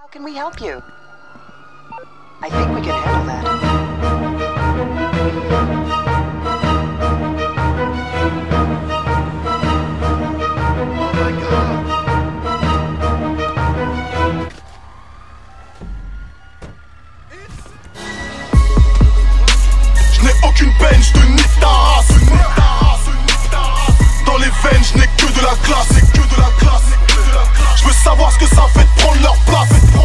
can we help you? I think we can handle that. Oh my God! Je n'ai aucune peine, je te nique ta race. Dans les veines, je n'ai que de la classe. Je veux savoir ce que ça fait de prendre leur place.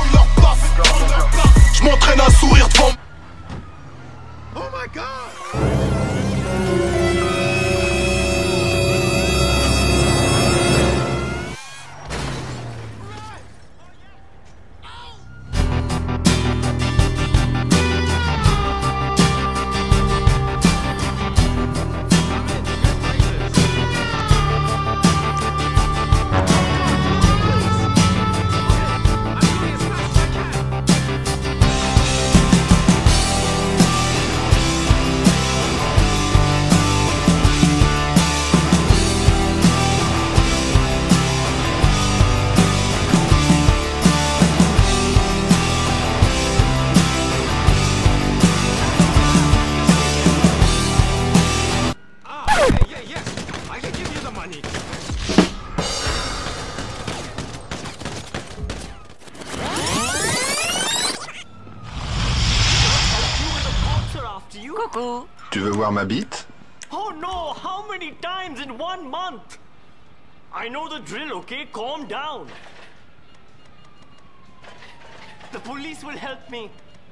Je m'entraîne à sourire devant. Oh my God! Coucou. Tu veux voir ma bite? Oh no, how many times in 1 month? I know the drill, okay? Calm down. The police will help me.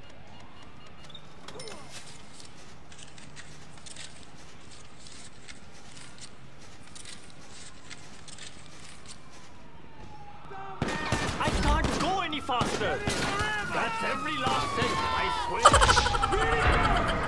I can't go any faster. That's every last cent, I swear.